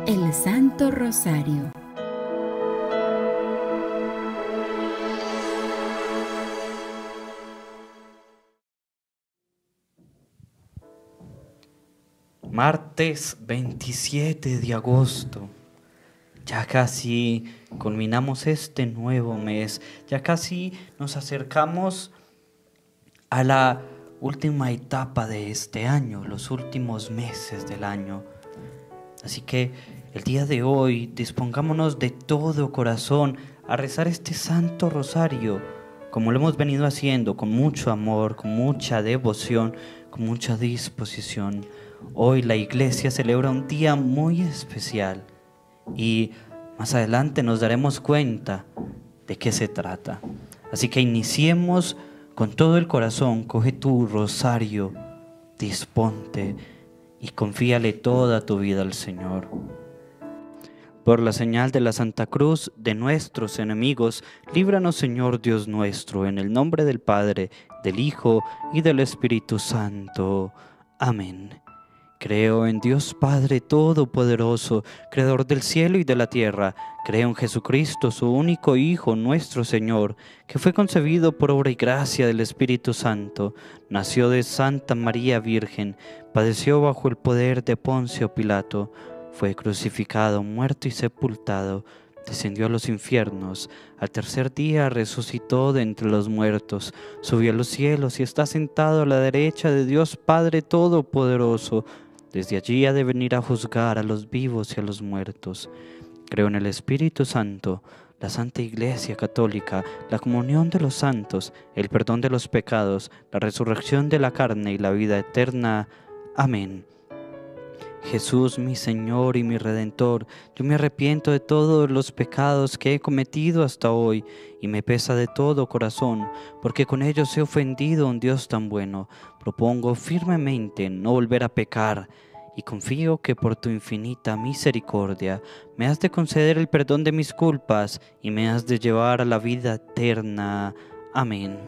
El Santo Rosario. Martes 27 de agosto. Ya casi culminamos este nuevo mes, ya casi nos acercamos a la última etapa de este año, los últimos meses del año. Así que el día de hoy dispongámonos de todo corazón a rezar este Santo Rosario, como lo hemos venido haciendo, con mucho amor, con mucha devoción, con mucha disposición. Hoy la Iglesia celebra un día muy especial y más adelante nos daremos cuenta de qué se trata. Así que iniciemos con todo el corazón. Coge tu rosario, disponte y confíale toda tu vida al Señor. Por la señal de la Santa Cruz de nuestros enemigos, líbranos, Señor Dios nuestro, en el nombre del Padre, del Hijo y del Espíritu Santo. Amén. Creo en Dios Padre Todopoderoso, Creador del cielo y de la tierra. Creo en Jesucristo, su único Hijo, nuestro Señor, que fue concebido por obra y gracia del Espíritu Santo. Nació de Santa María Virgen, padeció bajo el poder de Poncio Pilato, fue crucificado, muerto y sepultado, descendió a los infiernos, al tercer día resucitó de entre los muertos, subió a los cielos y está sentado a la derecha de Dios Padre Todopoderoso. Desde allí ha de venir a juzgar a los vivos y a los muertos. Creo en el Espíritu Santo, la Santa Iglesia Católica, la comunión de los santos, el perdón de los pecados, la resurrección de la carne y la vida eterna. Amén. Jesús, mi Señor y mi Redentor, yo me arrepiento de todos los pecados que he cometido hasta hoy y me pesa de todo corazón, porque con ellos he ofendido a un Dios tan bueno. Propongo firmemente no volver a pecar y confío que por tu infinita misericordia me has de conceder el perdón de mis culpas y me has de llevar a la vida eterna. Amén.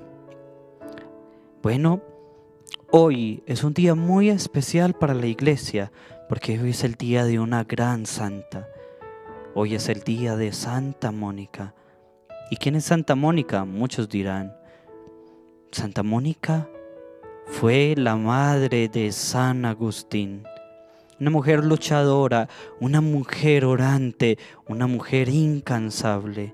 Bueno, hoy es un día muy especial para la Iglesia, porque hoy es el día de una gran santa. Hoy es el día de Santa Mónica. ¿Y quién es Santa Mónica? Muchos dirán. Santa Mónica fue la madre de San Agustín. Una mujer luchadora, una mujer orante, una mujer incansable.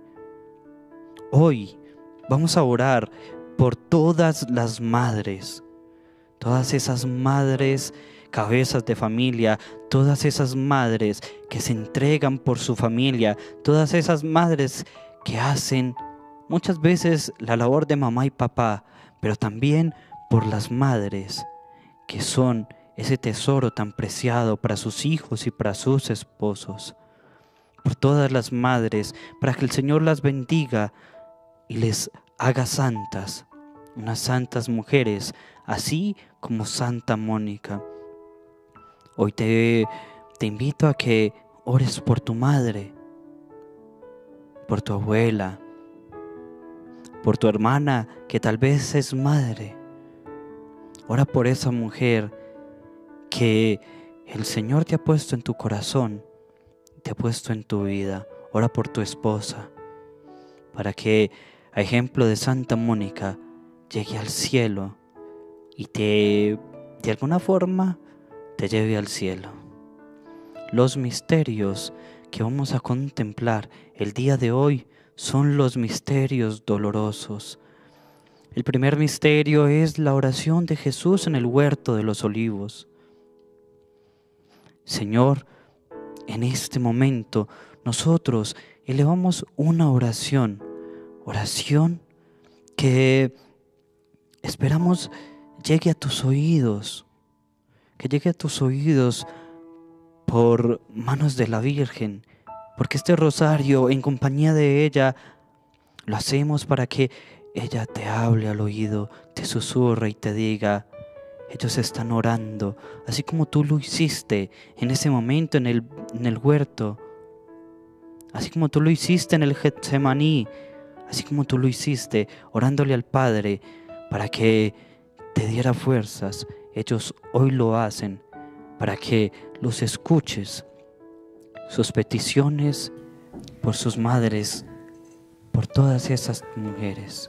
Hoy vamos a orar por todas las madres. Todas esas madres cabezas de familia, todas esas madres que se entregan por su familia, todas esas madres que hacen muchas veces la labor de mamá y papá, pero también por las madres que son ese tesoro tan preciado para sus hijos y para sus esposos. Por todas las madres, para que el Señor las bendiga y les haga santas, unas santas mujeres, así como Santa Mónica. Hoy te invito a que ores por tu madre, por tu abuela, por tu hermana que tal vez es madre. Ora por esa mujer que el Señor te ha puesto en tu corazón, te ha puesto en tu vida. Ora por tu esposa, para que, a ejemplo de Santa Mónica, llegue al cielo y de alguna forma te lleve al cielo. Los misterios que vamos a contemplar el día de hoy son los misterios dolorosos. El primer misterio es la oración de Jesús en el huerto de los olivos. Señor, en este momento nosotros elevamos una oración que esperamos llegue a tus oídos, que llegue a tus oídos por manos de la Virgen, porque este rosario en compañía de ella lo hacemos para que ella te hable al oído, te susurre y te diga: ellos están orando, así como tú lo hiciste en ese momento en el huerto, así como tú lo hiciste en el Getsemaní, así como tú lo hiciste orándole al Padre para que te diera fuerzas. Ellos hoy lo hacen para que los escuches sus peticiones, por sus madres, por todas esas mujeres.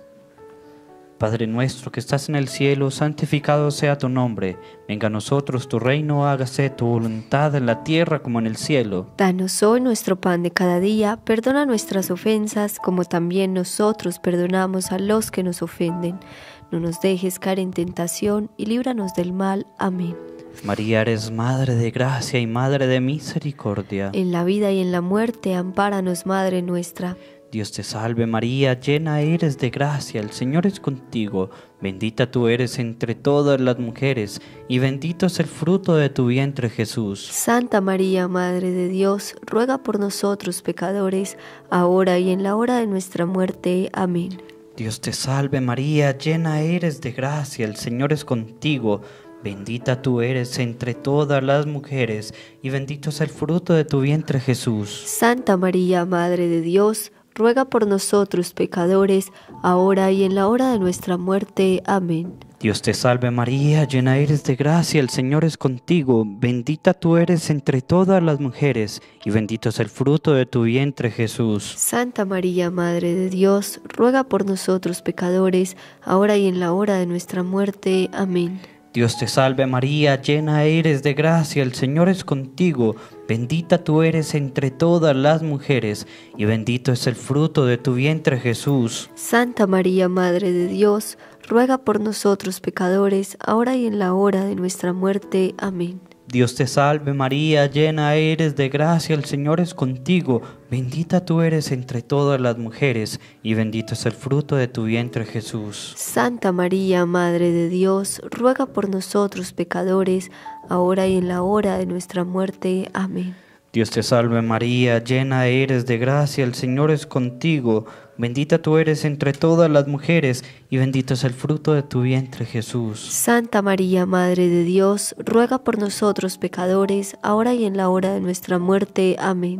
Padre nuestro que estás en el cielo, santificado sea tu nombre. Venga a nosotros tu reino, hágase tu voluntad en la tierra como en el cielo. Danos hoy nuestro pan de cada día, perdona nuestras ofensas, como también nosotros perdonamos a los que nos ofenden. No nos dejes caer en tentación y líbranos del mal. Amén. María, eres Madre de gracia y Madre de misericordia. En la vida y en la muerte, ampáranos, Madre nuestra. Dios te salve María, llena eres de gracia, el Señor es contigo. Bendita tú eres entre todas las mujeres, y bendito es el fruto de tu vientre Jesús. Santa María, Madre de Dios, ruega por nosotros pecadores, ahora y en la hora de nuestra muerte. Amén. Dios te salve María, llena eres de gracia, el Señor es contigo. Bendita tú eres entre todas las mujeres, y bendito es el fruto de tu vientre Jesús. Santa María, Madre de Dios, ruega por nosotros pecadores, ahora y en la hora de nuestra muerte. Amén. Dios te salve María, llena eres de gracia, el Señor es contigo. Bendita tú eres entre todas las mujeres, y bendito es el fruto de tu vientre Jesús. Santa María, Madre de Dios, ruega por nosotros pecadores, ahora y en la hora de nuestra muerte. Amén. Dios te salve María, llena eres de gracia, el Señor es contigo. Bendita tú eres entre todas las mujeres, y bendito es el fruto de tu vientre Jesús. Santa María, Madre de Dios, ruega por nosotros pecadores, ahora y en la hora de nuestra muerte. Amén. Dios te salve María, llena eres de gracia, el Señor es contigo. Bendita tú eres entre todas las mujeres, y bendito es el fruto de tu vientre Jesús. Santa María, Madre de Dios, ruega por nosotros pecadores, ahora y en la hora de nuestra muerte. Amén. Dios te salve María, llena eres de gracia, el Señor es contigo. Bendita tú eres entre todas las mujeres, y bendito es el fruto de tu vientre Jesús. Santa María, Madre de Dios, ruega por nosotros pecadores, ahora y en la hora de nuestra muerte. Amén.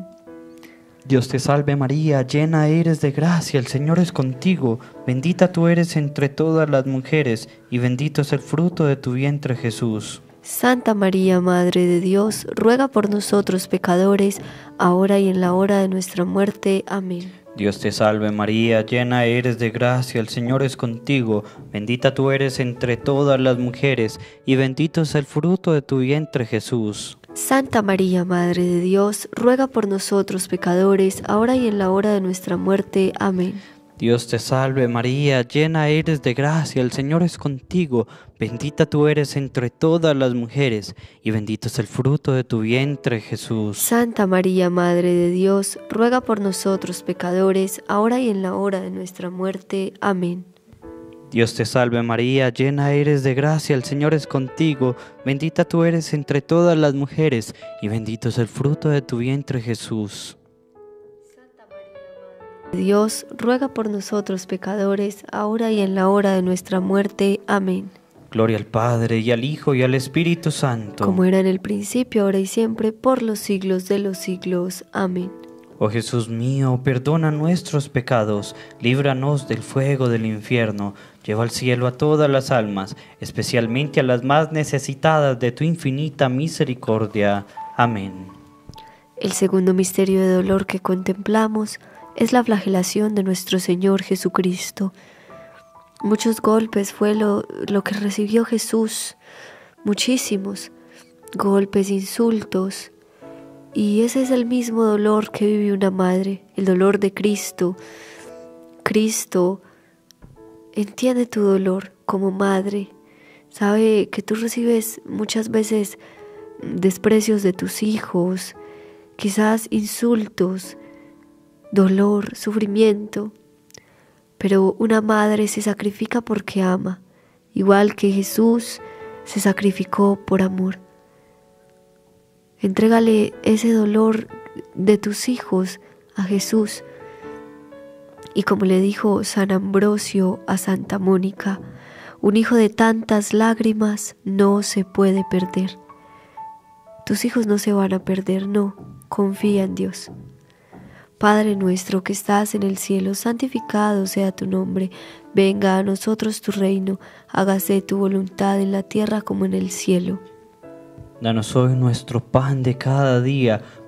Dios te salve María, llena eres de gracia, el Señor es contigo. Bendita tú eres entre todas las mujeres, y bendito es el fruto de tu vientre Jesús. Santa María, Madre de Dios, ruega por nosotros pecadores, ahora y en la hora de nuestra muerte. Amén. Dios te salve María, llena eres de gracia, el Señor es contigo. Bendita tú eres entre todas las mujeres, y bendito es el fruto de tu vientre Jesús. Santa María, Madre de Dios, ruega por nosotros pecadores, ahora y en la hora de nuestra muerte. Amén. Dios te salve María, llena eres de gracia, el Señor es contigo. Bendita tú eres entre todas las mujeres, y bendito es el fruto de tu vientre Jesús. Santa María, Madre de Dios, ruega por nosotros pecadores, ahora y en la hora de nuestra muerte. Amén. Dios te salve María, llena eres de gracia, el Señor es contigo. Bendita tú eres entre todas las mujeres, y bendito es el fruto de tu vientre Jesús. Dios, ruega por nosotros pecadores, ahora y en la hora de nuestra muerte. Amén. Gloria al Padre, y al Hijo, y al Espíritu Santo. Como era en el principio, ahora y siempre, por los siglos de los siglos. Amén. Oh Jesús mío, perdona nuestros pecados, líbranos del fuego del infierno, lleva al cielo a todas las almas, especialmente a las más necesitadas de tu infinita misericordia. Amén. El segundo misterio de dolor que contemplamos es la flagelación de nuestro Señor Jesucristo. Muchos golpes fue lo que recibió Jesús, muchísimos golpes, insultos, y ese es el mismo dolor que vive una madre, el dolor de Cristo. Cristo entiende tu dolor como madre, sabe que tú recibes muchas veces desprecios de tus hijos, quizás insultos, dolor, sufrimiento, pero una madre se sacrifica porque ama, igual que Jesús se sacrificó por amor. Entrégale ese dolor de tus hijos a Jesús. Y como le dijo San Ambrosio a Santa Mónica, un hijo de tantas lágrimas no se puede perder. Tus hijos no se van a perder, no, confía en Dios. Padre nuestro que estás en el cielo, santificado sea tu nombre. Venga a nosotros tu reino, hágase tu voluntad en la tierra como en el cielo. Danos hoy nuestro pan de cada día.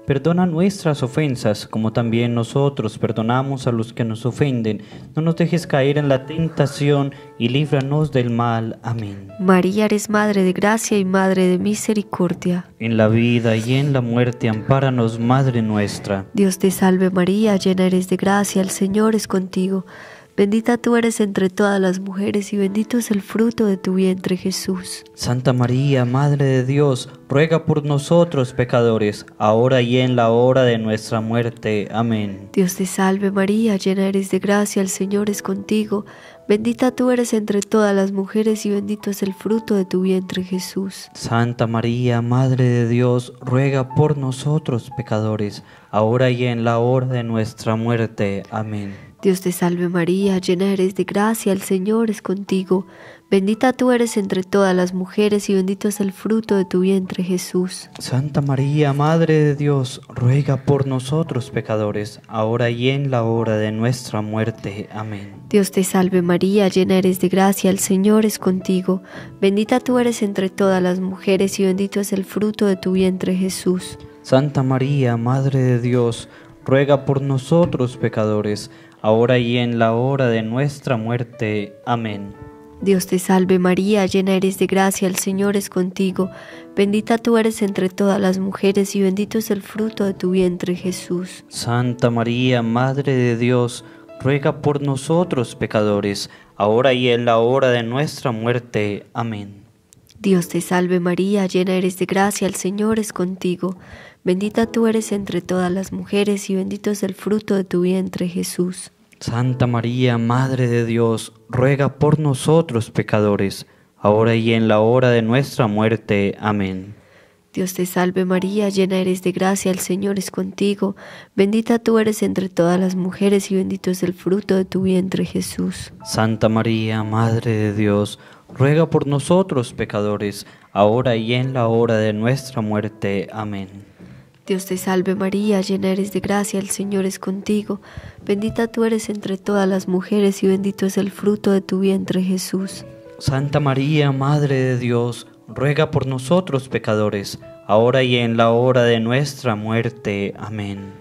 perdona nuestras ofensas, como también nosotros perdonamos a los que nos ofenden. No nos dejes caer en la tentación y líbranos del mal. Amén. María, eres Madre de gracia y Madre de misericordia. En la vida y en la muerte, ampáranos, Madre nuestra. Dios te salve María, llena eres de gracia, el Señor es contigo. Bendita tú eres entre todas las mujeres y bendito es el fruto de tu vientre, Jesús. Santa María, Madre de Dios, ruega por nosotros pecadores, ahora y en la hora de nuestra muerte. Amén. Dios te salve María, llena eres de gracia, el Señor es contigo. Bendita tú eres entre todas las mujeres y bendito es el fruto de tu vientre, Jesús. Santa María, Madre de Dios, ruega por nosotros pecadores, ahora y en la hora de nuestra muerte. Amén. Dios te salve María, llena eres de gracia, el Señor es contigo. Bendita tú eres entre todas las mujeres y bendito es el fruto de tu vientre, Jesús. Santa María, Madre de Dios, ruega por nosotros pecadores, ahora y en la hora de nuestra muerte. Amén. Dios te salve María, llena eres de gracia, el Señor es contigo. Bendita tú eres entre todas las mujeres y bendito es el fruto de tu vientre, Jesús. Santa María, Madre de Dios, ruega por nosotros pecadores, ahora y en la hora de nuestra muerte. Amén. Dios te salve María, llena eres de gracia, el Señor es contigo. Bendita tú eres entre todas las mujeres y bendito es el fruto de tu vientre, Jesús. Santa María, Madre de Dios, ruega por nosotros pecadores, ahora y en la hora de nuestra muerte. Amén. Dios te salve María, llena eres de gracia, el Señor es contigo. Bendita tú eres entre todas las mujeres y bendito es el fruto de tu vientre, Jesús. Santa María, Madre de Dios, ruega por nosotros pecadores, ahora y en la hora de nuestra muerte. Amén. Dios te salve María, llena eres de gracia, el Señor es contigo. Bendita tú eres entre todas las mujeres y bendito es el fruto de tu vientre, Jesús. Santa María, Madre de Dios, ruega por nosotros pecadores, ahora y en la hora de nuestra muerte. Amén. Dios te salve María, llena eres de gracia, el Señor es contigo. Bendita tú eres entre todas las mujeres y bendito es el fruto de tu vientre, Jesús. Santa María, Madre de Dios, ruega por nosotros pecadores, ahora y en la hora de nuestra muerte. Amén.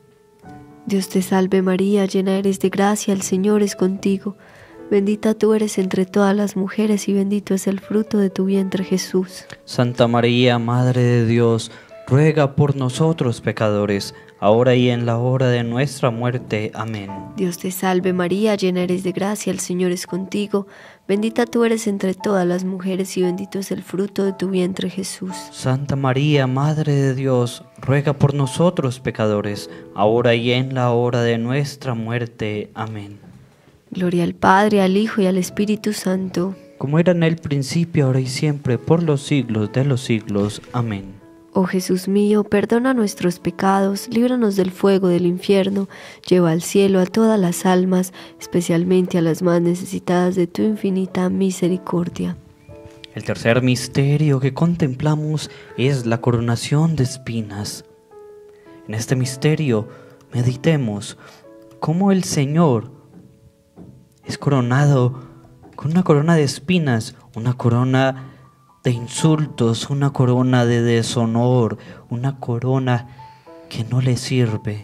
Dios te salve María, llena eres de gracia, el Señor es contigo. Bendita tú eres entre todas las mujeres y bendito es el fruto de tu vientre, Jesús. Santa María, Madre de Dios, ruega por nosotros pecadores, ahora y en la hora de nuestra muerte. Amén. Dios te salve María, llena eres de gracia, el Señor es contigo. Bendita tú eres entre todas las mujeres y bendito es el fruto de tu vientre, Jesús. Santa María, Madre de Dios, ruega por nosotros pecadores, ahora y en la hora de nuestra muerte. Amén. Gloria al Padre, al Hijo y al Espíritu Santo. Como era en el principio, ahora y siempre, por los siglos de los siglos. Amén. Oh Jesús mío, perdona nuestros pecados, líbranos del fuego del infierno, lleva al cielo a todas las almas, especialmente a las más necesitadas de tu infinita misericordia. El tercer misterio que contemplamos es la coronación de espinas. En este misterio meditemos cómo el Señor es coronado con una corona de espinas, una corona de insultos, una corona de deshonor, una corona que no le sirve.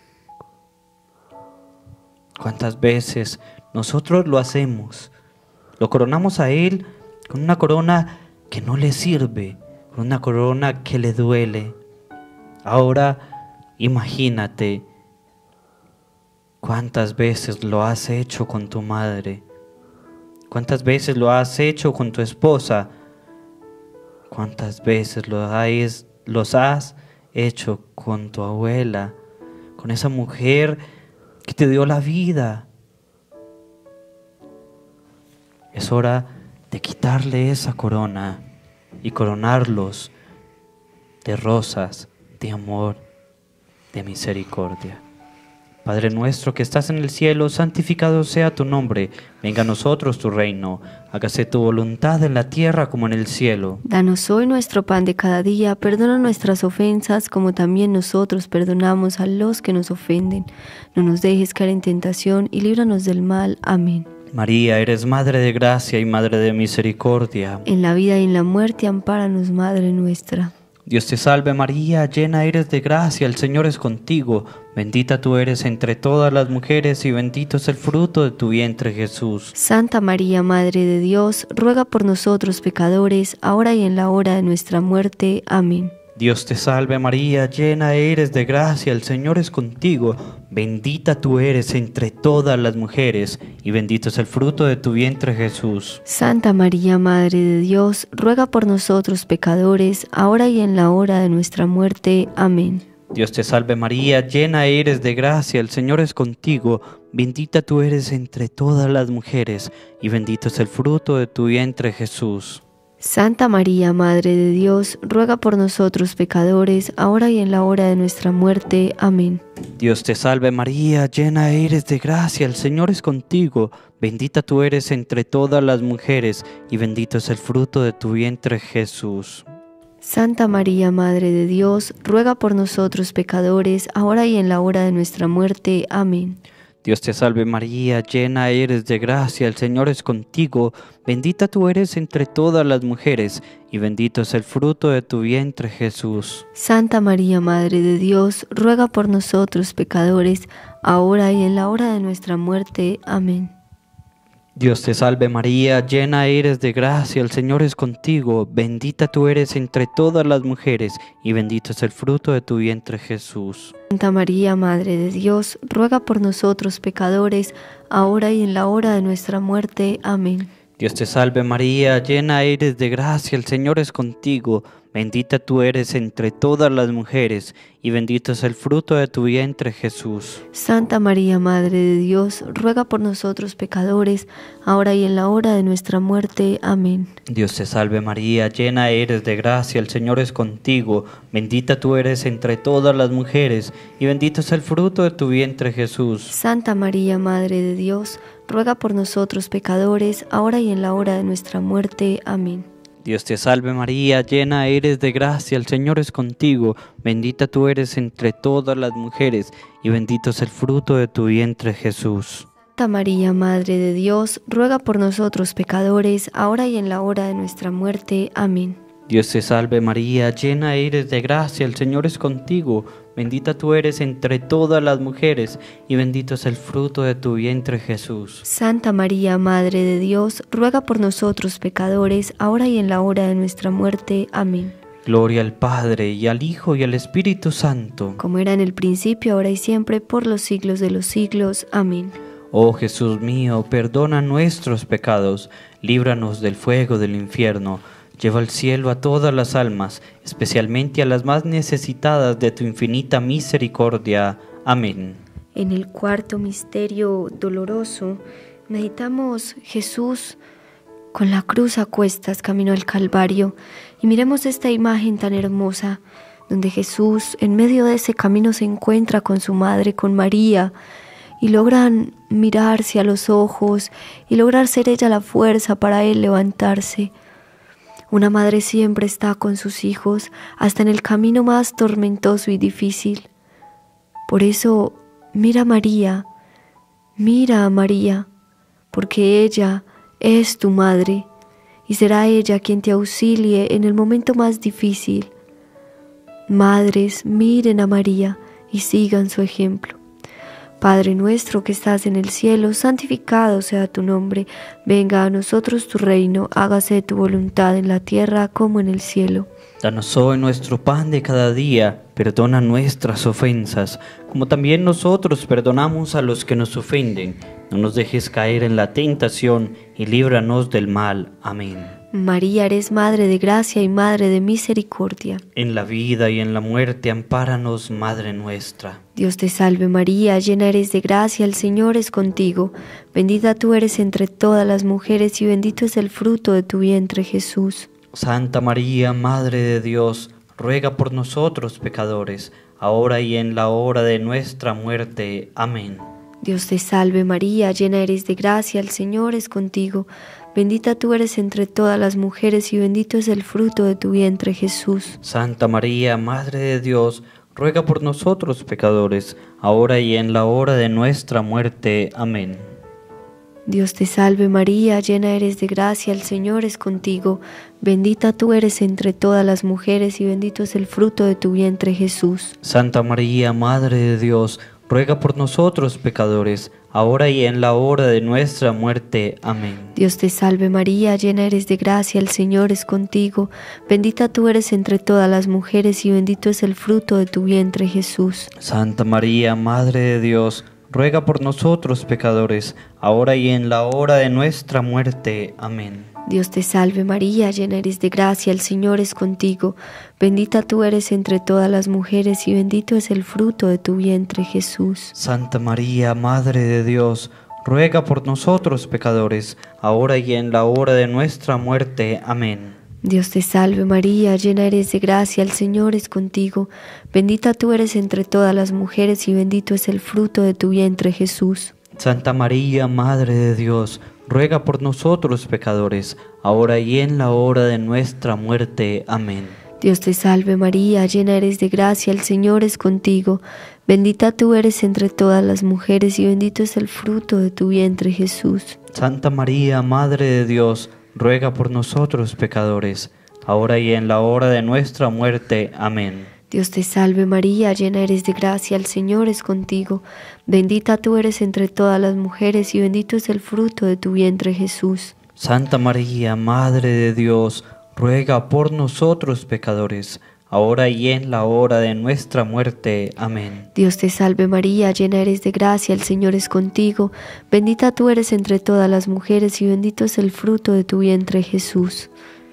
¿Cuántas veces nosotros lo hacemos? Lo coronamos a Él con una corona que no le sirve, con una corona que le duele. Ahora imagínate cuántas veces lo has hecho con tu madre, cuántas veces lo has hecho con tu esposa, cuántas veces los has hecho con tu abuela, con esa mujer que te dio la vida. Es hora de quitarle esa corona y coronarlos de rosas, de amor, de misericordia. Padre nuestro que estás en el cielo, santificado sea tu nombre. Venga a nosotros tu reino. Hágase tu voluntad en la tierra como en el cielo. Danos hoy nuestro pan de cada día. Perdona nuestras ofensas como también nosotros perdonamos a los que nos ofenden. No nos dejes caer en tentación y líbranos del mal. Amén. María, eres Madre de gracia y Madre de misericordia. En la vida y en la muerte, ampáranos, Madre nuestra. Dios te salve María, llena eres de gracia, el Señor es contigo. Bendita tú eres entre todas las mujeres y bendito es el fruto de tu vientre Jesús. Santa María, Madre de Dios, ruega por nosotros pecadores, ahora y en la hora de nuestra muerte. Amén. Dios te salve María, llena eres de gracia, el Señor es contigo. Bendita tú eres entre todas las mujeres y bendito es el fruto de tu vientre Jesús. Santa María, Madre de Dios, ruega por nosotros pecadores, ahora y en la hora de nuestra muerte. Amén. Dios te salve María, llena eres de gracia, el Señor es contigo. Bendita tú eres entre todas las mujeres y bendito es el fruto de tu vientre Jesús. Santa María, Madre de Dios, ruega por nosotros pecadores, ahora y en la hora de nuestra muerte. Amén. Dios te salve María, llena eres de gracia, el Señor es contigo. Bendita tú eres entre todas las mujeres y bendito es el fruto de tu vientre Jesús. Santa María, Madre de Dios, ruega por nosotros pecadores, ahora y en la hora de nuestra muerte. Amén. Dios te salve María, llena eres de gracia, el Señor es contigo. Bendita tú eres entre todas las mujeres y bendito es el fruto de tu vientre Jesús. Santa María, Madre de Dios, ruega por nosotros pecadores, ahora y en la hora de nuestra muerte. Amén. Dios te salve María, llena eres de gracia, el Señor es contigo. Bendita tú eres entre todas las mujeres y bendito es el fruto de tu vientre Jesús. Santa María, Madre de Dios, ruega por nosotros pecadores, ahora y en la hora de nuestra muerte. Amén. Dios te salve María, llena eres de gracia, el Señor es contigo. Bendita tú eres entre todas las mujeres y bendito es el fruto de tu vientre Jesús. Santa María, Madre de Dios, ruega por nosotros pecadores, ahora y en la hora de nuestra muerte. Amén. Dios te salve María, llena eres de gracia, el Señor es contigo. Bendita tú eres entre todas las mujeres y bendito es el fruto de tu vientre Jesús. Santa María, Madre de Dios, ruega por nosotros pecadores, ahora y en la hora de nuestra muerte. Amén. Dios te salve María, llena eres de gracia, el Señor es contigo. Bendita tú eres entre todas las mujeres y bendito es el fruto de tu vientre Jesús. Santa María, Madre de Dios, ruega por nosotros pecadores, ahora y en la hora de nuestra muerte. Amén. Dios te salve María, llena eres de gracia, el Señor es contigo. Bendita tú eres entre todas las mujeres y bendito es el fruto de tu vientre Jesús. Santa María, Madre de Dios, ruega por nosotros pecadores, ahora y en la hora de nuestra muerte. Amén. Gloria al Padre, y al Hijo, y al Espíritu Santo. Como era en el principio, ahora y siempre, por los siglos de los siglos. Amén. Oh Jesús mío, perdona nuestros pecados, líbranos del fuego del infierno. Lleva al cielo a todas las almas, especialmente a las más necesitadas de tu infinita misericordia. Amén. En el cuarto misterio doloroso, meditamos Jesús con la cruz a cuestas camino al Calvario y miremos esta imagen tan hermosa donde Jesús en medio de ese camino se encuentra con su madre, con María, y logran mirarse a los ojos y lograr ser ella la fuerza para él levantarse. Una madre siempre está con sus hijos, hasta en el camino más tormentoso y difícil. Por eso, mira a María, porque ella es tu madre, y será ella quien te auxilie en el momento más difícil. Madres, miren a María y sigan su ejemplo. Padre nuestro que estás en el cielo, santificado sea tu nombre. Venga a nosotros tu reino, hágase tu voluntad en la tierra como en el cielo. Danos hoy nuestro pan de cada día, perdona nuestras ofensas, como también nosotros perdonamos a los que nos ofenden. No nos dejes caer en la tentación y líbranos del mal. Amén. María, eres Madre de gracia y Madre de misericordia. En la vida y en la muerte, ampáranos, Madre nuestra. Dios te salve María, llena eres de gracia, el Señor es contigo. Bendita tú eres entre todas las mujeres y bendito es el fruto de tu vientre, Jesús. Santa María, Madre de Dios, ruega por nosotros pecadores, ahora y en la hora de nuestra muerte. Amén. Dios te salve María, llena eres de gracia, el Señor es contigo. Bendita tú eres entre todas las mujeres y bendito es el fruto de tu vientre, Jesús. Santa María, Madre de Dios, ruega por nosotros pecadores, ahora y en la hora de nuestra muerte. Amén. Dios te salve María, llena eres de gracia, el Señor es contigo. Bendita tú eres entre todas las mujeres y bendito es el fruto de tu vientre Jesús. Santa María, Madre de Dios, ruega por nosotros pecadores, ahora y en la hora de nuestra muerte. Amén. Dios te salve María, llena eres de gracia, el Señor es contigo. Bendita tú eres entre todas las mujeres y bendito es el fruto de tu vientre Jesús. Santa María, Madre de Dios, ruega por nosotros pecadores, ahora y en la hora de nuestra muerte. Amén. Dios te salve María, llena eres de gracia, el Señor es contigo. Bendita tú eres entre todas las mujeres y bendito es el fruto de tu vientre Jesús. Santa María, Madre de Dios, ruega por nosotros pecadores, ahora y en la hora de nuestra muerte. Amén. Dios te salve María, llena eres de gracia, el Señor es contigo. Bendita tú eres entre todas las mujeres y bendito es el fruto de tu vientre Jesús. Santa María, Madre de Dios, ruega por nosotros pecadores, ahora y en la hora de nuestra muerte. Amén. Dios te salve María, llena eres de gracia, el Señor es contigo. Bendita tú eres entre todas las mujeres y bendito es el fruto de tu vientre Jesús. Santa María, Madre de Dios, ruega por nosotros pecadores, ahora y en la hora de nuestra muerte. Amén. Dios te salve María, llena eres de gracia, el Señor es contigo. Bendita tú eres entre todas las mujeres y bendito es el fruto de tu vientre Jesús. Santa María, Madre de Dios, ruega por nosotros pecadores, ahora y en la hora de nuestra muerte. Amén. Dios te salve María, llena eres de gracia, el Señor es contigo. Bendita tú eres entre todas las mujeres y bendito es el fruto de tu vientre Jesús.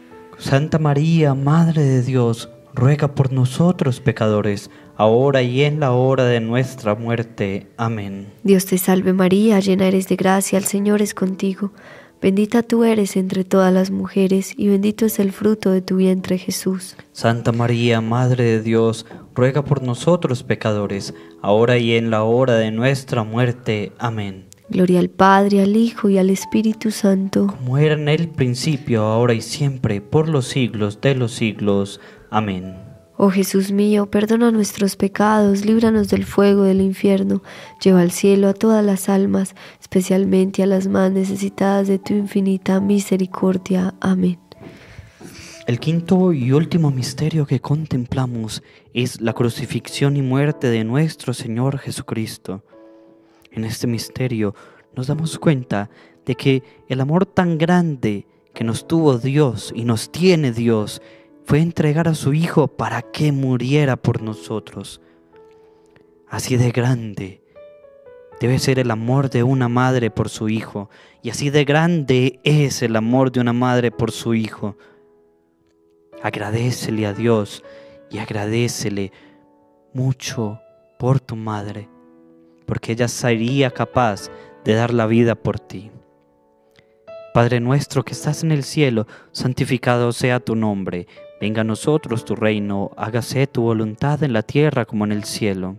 Santa María, Madre de Dios, ruega por nosotros pecadores, ahora y en la hora de nuestra muerte. Amén. Dios te salve María, llena eres de gracia, el Señor es contigo. Bendita tú eres entre todas las mujeres y bendito es el fruto de tu vientre Jesús. Santa María, Madre de Dios, ruega por nosotros pecadores, ahora y en la hora de nuestra muerte. Amén. Gloria al Padre, al Hijo y al Espíritu Santo. Como era en el principio, ahora y siempre, por los siglos de los siglos. Amén. Oh Jesús mío, perdona nuestros pecados, líbranos del fuego del infierno, lleva al cielo a todas las almas, especialmente a las más necesitadas de tu infinita misericordia. Amén. El quinto y último misterio que contemplamos es la crucifixión y muerte de nuestro Señor Jesucristo. En este misterio nos damos cuenta de que el amor tan grande que nos tuvo Dios y nos tiene Dios fue entregar a su Hijo para que muriera por nosotros. Así de grande debe ser el amor de una madre por su hijo, y así de grande es el amor de una madre por su hijo. Agradécele a Dios y agradécele mucho por tu madre, porque ella sería capaz de dar la vida por ti. Padre nuestro que estás en el cielo, santificado sea tu nombre. Venga a nosotros tu reino, hágase tu voluntad en la tierra como en el cielo.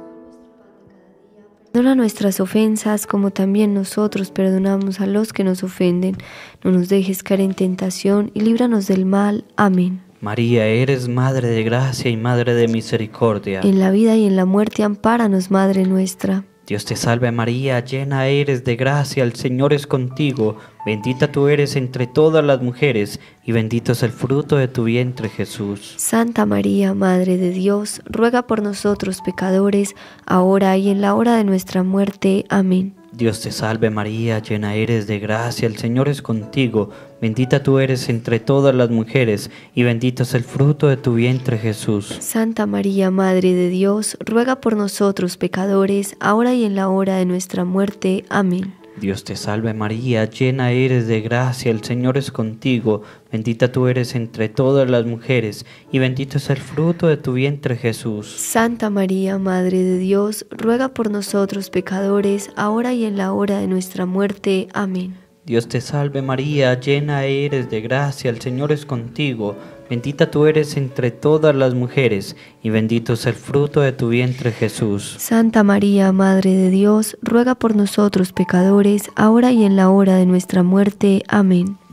Perdona nuestras ofensas como también nosotros perdonamos a los que nos ofenden. No nos dejes caer en tentación y líbranos del mal. Amén. María, eres Madre de gracia y Madre de misericordia. En la vida y en la muerte ampáranos, Madre nuestra. Dios te salve María, llena eres de gracia, el Señor es contigo. Bendita tú eres entre todas las mujeres y bendito es el fruto de tu vientre Jesús. Santa María, Madre de Dios, ruega por nosotros pecadores, ahora y en la hora de nuestra muerte. Amén. Dios te salve María, llena eres de gracia, el Señor es contigo. Bendita tú eres entre todas las mujeres y bendito es el fruto de tu vientre Jesús. Santa María, Madre de Dios, ruega por nosotros pecadores, ahora y en la hora de nuestra muerte. Amén. Dios te salve María, llena eres de gracia, el Señor es contigo. Bendita tú eres entre todas las mujeres y bendito es el fruto de tu vientre Jesús. Santa María, Madre de Dios, ruega por nosotros pecadores, ahora y en la hora de nuestra muerte. Amén. Dios te salve María, llena eres de gracia, el Señor es contigo. Bendita tú eres entre todas las mujeres y bendito es el fruto de tu vientre Jesús. Santa María, Madre de Dios, ruega por nosotros pecadores, ahora y en la hora de nuestra muerte. Amén.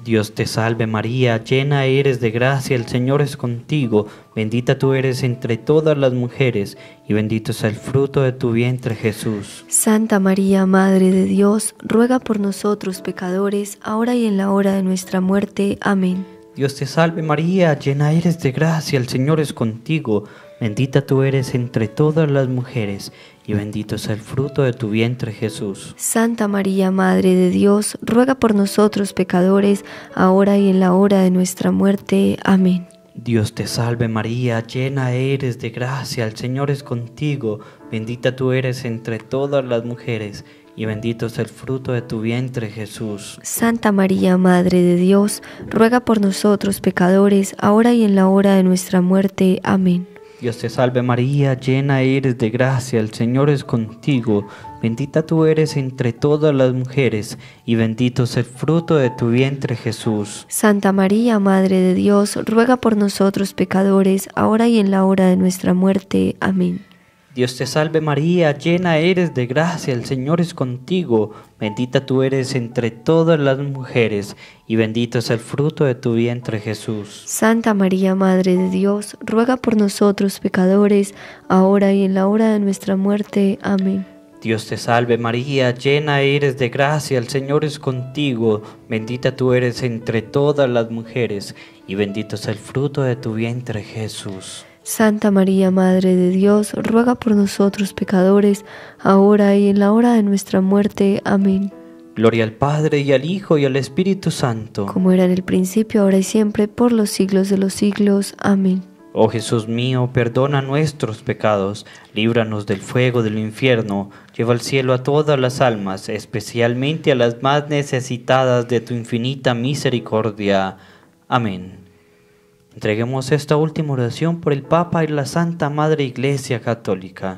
Dios te salve María, llena eres de gracia, el Señor es contigo, bendita tú eres entre todas las mujeres, y bendito es el fruto de tu vientre Jesús. Santa María, Madre de Dios, ruega por nosotros pecadores, ahora y en la hora de nuestra muerte. Amén. Dios te salve María, llena eres de gracia, el Señor es contigo, bendita tú eres entre todas las mujeres, y bendito es el fruto de tu vientre Jesús. Santa María, Madre de Dios, ruega por nosotros pecadores, ahora y en la hora de nuestra muerte. Amén. Dios te salve María, llena eres de gracia, el Señor es contigo, bendita tú eres entre todas las mujeres, y bendito es el fruto de tu vientre Jesús. Santa María, Madre de Dios, ruega por nosotros pecadores, ahora y en la hora de nuestra muerte. Amén. Dios te salve María, llena eres de gracia, el Señor es contigo, bendita tú eres entre todas las mujeres, y bendito es el fruto de tu vientre Jesús. Santa María, Madre de Dios, ruega por nosotros pecadores, ahora y en la hora de nuestra muerte. Amén. Dios te salve María, llena eres de gracia, el Señor es contigo, bendita tú eres entre todas las mujeres, y bendito es el fruto de tu vientre Jesús. Santa María, Madre de Dios, ruega por nosotros pecadores, ahora y en la hora de nuestra muerte. Amén. Dios te salve María, llena eres de gracia, el Señor es contigo, bendita tú eres entre todas las mujeres, y bendito es el fruto de tu vientre Jesús. Santa María, Madre de Dios, ruega por nosotros pecadores, ahora y en la hora de nuestra muerte. Amén. Gloria al Padre, y al Hijo, y al Espíritu Santo. Como era en el principio, ahora y siempre, por los siglos de los siglos. Amén. Oh Jesús mío, perdona nuestros pecados, líbranos del fuego del infierno, lleva al cielo a todas las almas, especialmente a las más necesitadas de tu infinita misericordia. Amén. Entreguemos esta última oración por el Papa y la Santa Madre Iglesia Católica.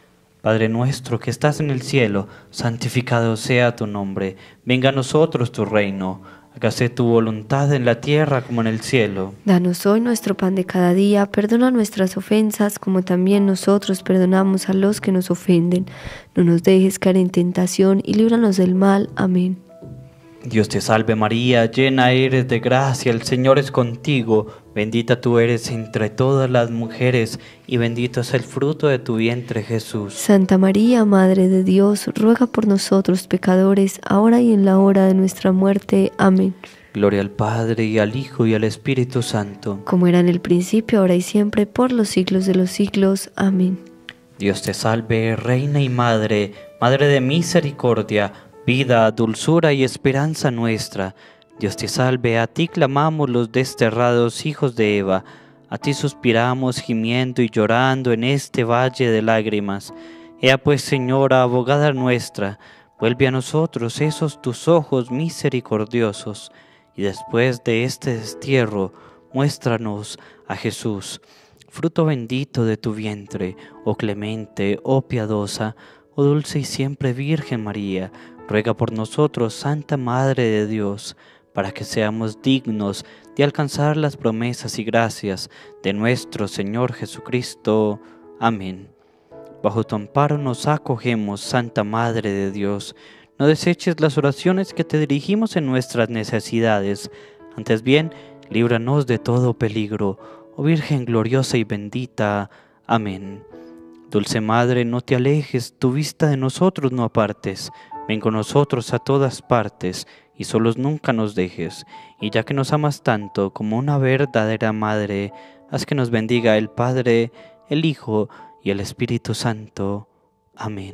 Padre nuestro que estás en el cielo, santificado sea tu nombre. Venga a nosotros tu reino. Hágase tu voluntad en la tierra como en el cielo. Danos hoy nuestro pan de cada día. Perdona nuestras ofensas como también nosotros perdonamos a los que nos ofenden. No nos dejes caer en tentación y líbranos del mal. Amén. Dios te salve María, llena eres de gracia, el Señor es contigo, bendita tú eres entre todas las mujeres, y bendito es el fruto de tu vientre Jesús. Santa María, Madre de Dios, ruega por nosotros pecadores, ahora y en la hora de nuestra muerte. Amén. Gloria al Padre, y al Hijo, y al Espíritu Santo. Como era en el principio, ahora y siempre, por los siglos de los siglos. Amén. Dios te salve, Reina y Madre, Madre de misericordia, vida, dulzura y esperanza nuestra. Dios te salve, a ti clamamos los desterrados hijos de Eva, a ti suspiramos gimiendo y llorando en este valle de lágrimas. Ea pues, Señora, abogada nuestra, vuelve a nosotros esos tus ojos misericordiosos, y después de este destierro, muéstranos a Jesús, fruto bendito de tu vientre, oh clemente, oh piadosa, oh dulce y siempre Virgen María. Ruega por nosotros, Santa Madre de Dios, para que seamos dignos de alcanzar las promesas y gracias de nuestro Señor Jesucristo. Amén. Bajo tu amparo nos acogemos, Santa Madre de Dios. No deseches las oraciones que te dirigimos en nuestras necesidades. Antes bien, líbranos de todo peligro, oh Virgen gloriosa y bendita. Amén. Dulce Madre, no te alejes, tu vista de nosotros no apartes. Ven con nosotros a todas partes, y solos nunca nos dejes. Y ya que nos amas tanto como una verdadera madre, haz que nos bendiga el Padre, el Hijo y el Espíritu Santo. Amén.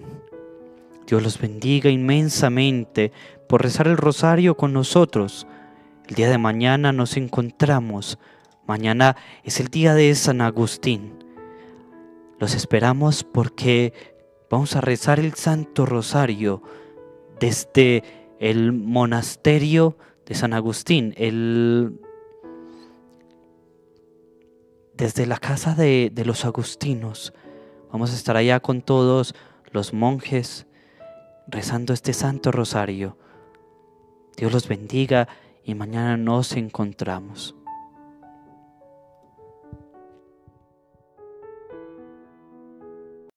Dios los bendiga inmensamente por rezar el rosario con nosotros. El día de mañana nos encontramos. Mañana es el día de San Agustín. Los esperamos porque vamos a rezar el Santo Rosario desde el monasterio de San Agustín, desde la casa de los agustinos. Vamos a estar allá con todos los monjes rezando este Santo Rosario. Dios los bendiga y mañana nos encontramos.